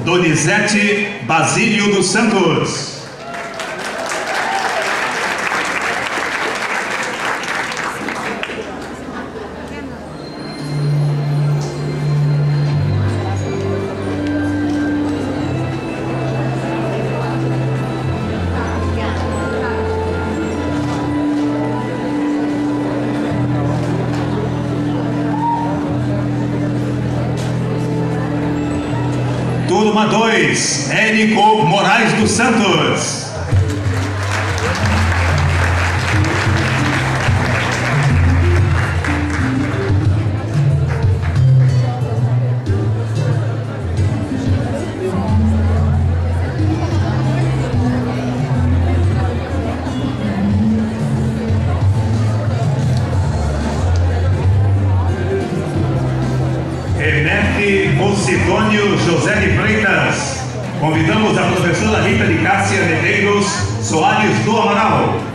Donizete Basílio dos Santos. Turma 2, Érico Moraes dos Santos. Remete Posidônio José de Freitas. Convidamos a professora Rita de Cássia Medeiros Soares do Amaral.